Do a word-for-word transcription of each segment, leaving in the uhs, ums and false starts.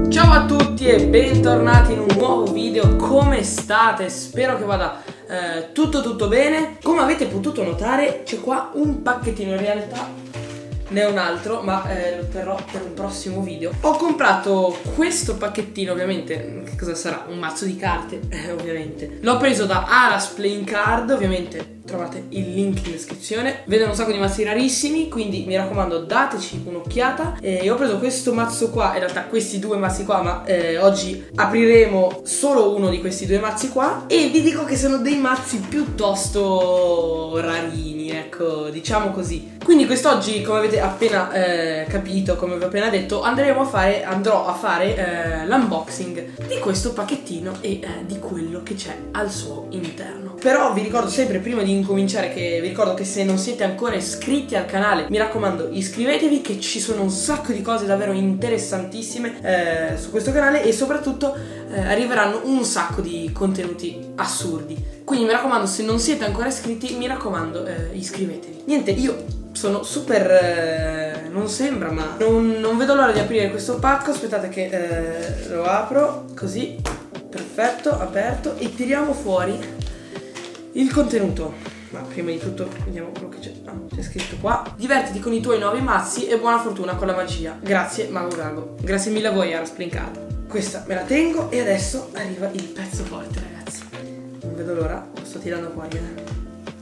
Ciao a tutti e bentornati in un nuovo video. Come state? Spero che vada eh, tutto tutto bene. Come avete potuto notare c'è qua un pacchettino, in realtà ne ho un altro, ma eh, lo terrò per un prossimo video. Ho comprato questo pacchettino, ovviamente, che cosa sarà? Un mazzo di carte, eh, ovviamente. L'ho preso da Aras Playing Card, ovviamente trovate il link in descrizione. Vedono un sacco di mazzi rarissimi, quindi mi raccomando dateci un'occhiata. E ho preso questo mazzo qua, in realtà questi due mazzi qua, ma eh, oggi apriremo solo uno di questi due mazzi qua. E vi dico che sono dei mazzi piuttosto rarini, ecco, diciamo così. Quindi quest'oggi, come avete appena eh, capito, come vi ho appena detto, andremo a fare, andrò a fare eh, l'unboxing di questo pacchettino e eh, di quello che c'è al suo interno. Però vi ricordo sempre, prima di incominciare, che vi ricordo che se non siete ancora iscritti al canale, mi raccomando iscrivetevi, che ci sono un sacco di cose davvero interessantissime eh, su questo canale, e soprattutto eh, arriveranno un sacco di contenuti assurdi. Quindi mi raccomando, se non siete ancora iscritti, mi raccomando eh, iscrivetevi. Niente, io sono super, eh, non sembra, ma non, non vedo l'ora di aprire questo pacco. Aspettate che eh, lo apro, così, perfetto, aperto, e tiriamo fuori il contenuto. Ma prima di tutto vediamo quello che c'è. Ah, c'è scritto qua: divertiti con i tuoi nuovi mazzi e buona fortuna con la magia. Grazie Mago Gago. Grazie mille a voi, Aras Playing Card. Questa me la tengo e adesso arriva il pezzo forte, ragazzi. Non vedo l'ora, lo sto tirando fuori, eh.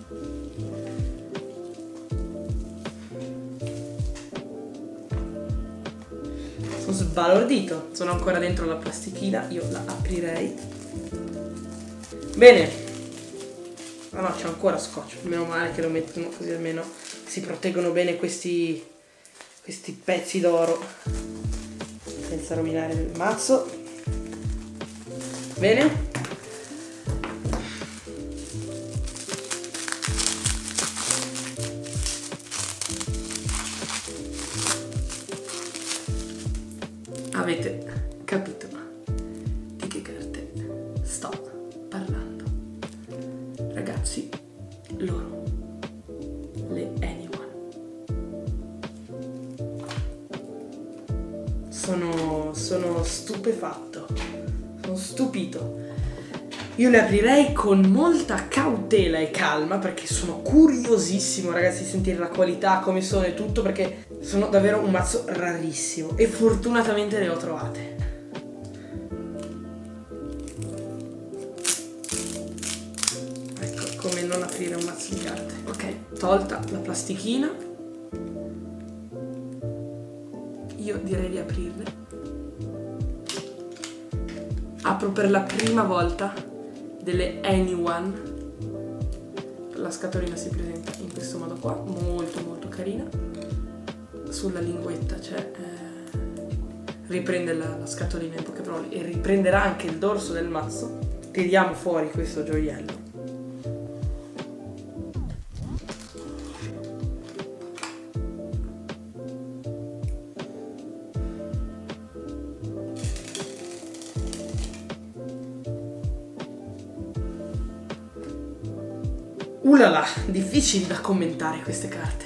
Sono sbalordito, sono ancora dentro la plastichina, io la aprirei. Bene. Ah no, c'è ancora scotch, meno male che lo mettono, così almeno si proteggono bene questi, questi pezzi d'oro senza rovinare il mazzo. Bene. Avete capito di che carte sto parlando? Ragazzi, loro, le Anyone, sono, sono stupefatto, sono stupito. Io le aprirei con molta cautela e calma, perché sono curiosissimo, ragazzi, di sentire la qualità, come sono e tutto, perché sono davvero un mazzo rarissimo e fortunatamente le ho trovate. Ecco come non aprire un mazzo di carte. Ok, tolta la plastichina, io direi di aprirle. Apro per la prima volta delle Anyone. La scatolina si presenta in questo modo qua, molto molto carina. Sulla linguetta c'è eh, riprende la, la scatolina, in poche parole, e riprenderà anche il dorso del mazzo. Tiriamo fuori questo gioiello. Ulala, difficili da commentare queste carte.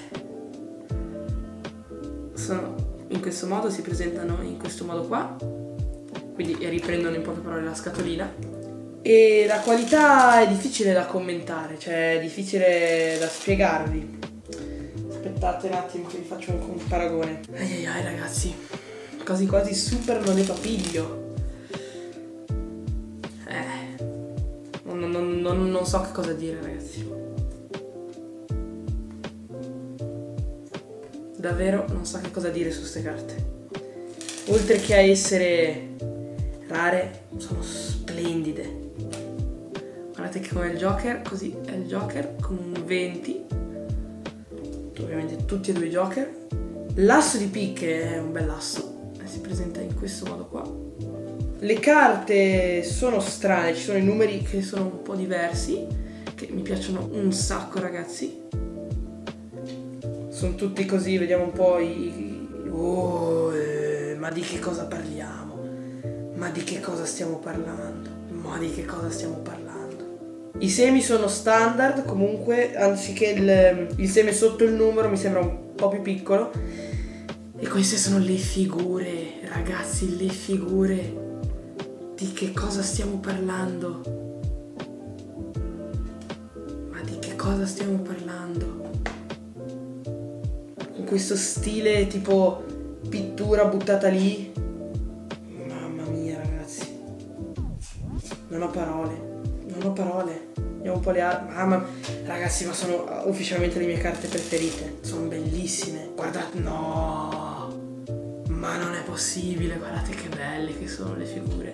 Sono in questo modo, si presentano in questo modo qua, quindi riprendono in poche parole la scatolina, e la qualità è difficile da commentare, cioè è difficile da spiegarvi. Aspettate un attimo che vi faccio un, un paragone. Ai ai ai, ragazzi, quasi quasi superano le papiglio. Eh, non, non, non, non so che cosa dire, ragazzi. Davvero non so che cosa dire su queste carte. Oltre che a essere rare, sono splendide. Guardate che come il Joker, così è il Joker con un venti. Ovviamente tutti e due i Joker. L'asso di picche è un bell'asso, si presenta in questo modo qua. Le carte sono strane, ci sono i numeri che sono un po' diversi, che mi piacciono un sacco, ragazzi. Sono tutti così, vediamo un po' i... Oh, eh, ma di che cosa parliamo? Ma di che cosa stiamo parlando? Ma di che cosa stiamo parlando? I semi sono standard, comunque, anziché il, il seme sotto il numero mi sembra un po' più piccolo. E queste sono le figure, ragazzi, le figure. Di che cosa stiamo parlando? Ma di che cosa stiamo parlando? Con questo stile tipo pittura buttata lì. Mamma mia, ragazzi. Non ho parole. Non ho parole. Andiamo un po' le altre. Ah, ma ragazzi, ma sono ufficialmente le mie carte preferite. Sono bellissime. Guardate, no. Ma non è possibile. Guardate che belle che sono le figure.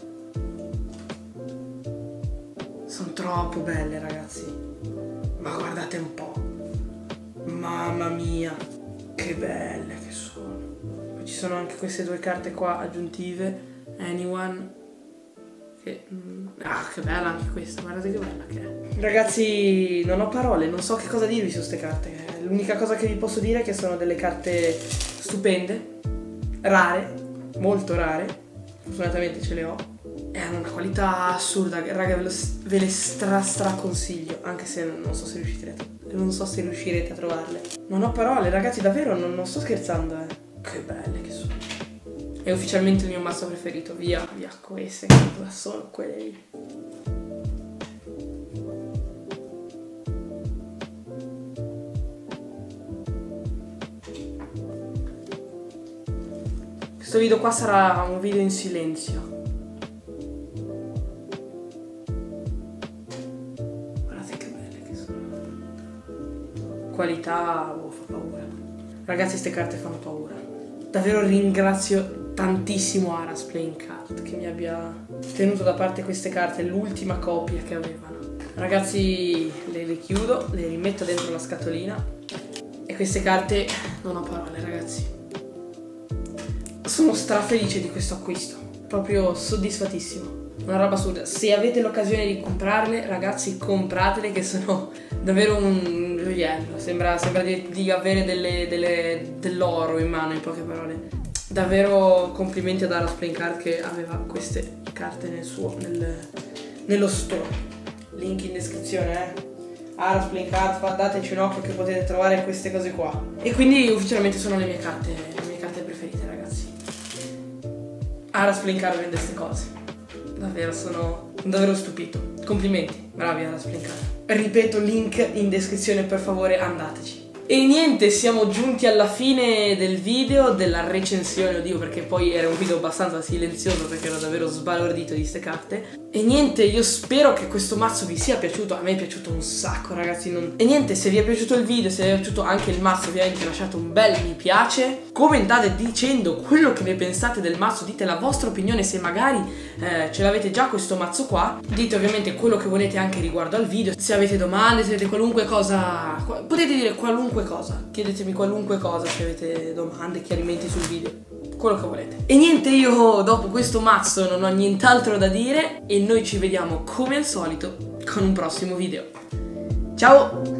Sono troppo belle, ragazzi. Ma guardate un po'. Mamma mia. Che belle che sono. Poi ci sono anche queste due carte qua aggiuntive. Anyone. Che, ah, che bella anche questa, guardate che bella che è. Ragazzi, non ho parole, non so che cosa dirvi su queste carte. L'unica cosa che vi posso dire è che sono delle carte stupende, rare, molto rare. Fortunatamente ce le ho. E hanno una qualità assurda, raga, ve, lo, ve le stra stra consiglio. Anche se non so se riuscirete, non so se riuscirete a trovarle. Non ho parole, ragazzi, davvero, non, non sto scherzando, eh. Che belle che sono. È ufficialmente il mio mazzo preferito. Via, via queste che sono quelle lì. Questo video qua sarà un video in silenzio. Guardate che belle che sono. Qualità, oh, fa paura. Ragazzi, queste carte fanno paura. Davvero ringrazio tantissimo Aras Playing Card che mi abbia tenuto da parte queste carte, l'ultima copia che avevano. Ragazzi, le, le chiudo, le rimetto dentro la scatolina e queste carte non ho parole, ragazzi. Sono strafelice di questo acquisto, proprio soddisfatissimo. Una roba assurda. Se avete l'occasione di comprarle, ragazzi, compratele, che sono davvero un gioiello. Sembra, sembra di, di avere delle, delle, dell'oro in mano, in poche parole. Davvero complimenti ad Aras Playing Card che aveva queste carte nel suo, nel, nello store. Link in descrizione, eh. Aras Playing Card, dateci un occhio che potete trovare queste cose qua. E quindi ufficialmente sono le mie carte, le mie carte preferite, ragazzi. Aras Playing Card vende queste cose. Davvero, sono davvero stupito. Complimenti, bravi Aras Playing Card. Ripeto, link in descrizione, per favore andateci. E niente, siamo giunti alla fine del video, della recensione, oddio, perché poi era un video abbastanza silenzioso perché ero davvero sbalordito di ste carte. E niente, io spero che questo mazzo vi sia piaciuto, a me è piaciuto un sacco, ragazzi. Non... E niente, se vi è piaciuto il video, se vi è piaciuto anche il mazzo, ovviamente lasciate un bel mi piace. Commentate dicendo quello che ne pensate del mazzo, dite la vostra opinione, se magari eh, ce l'avete già questo mazzo qua. Dite ovviamente quello che volete anche riguardo al video. Se avete domande, se avete qualunque cosa, potete dire qualunque cosa, chiedetemi qualunque cosa, se avete domande, chiarimenti sul video, quello che volete. E niente, io dopo questo mazzo non ho nient'altro da dire e noi ci vediamo come al solito con un prossimo video. Ciao!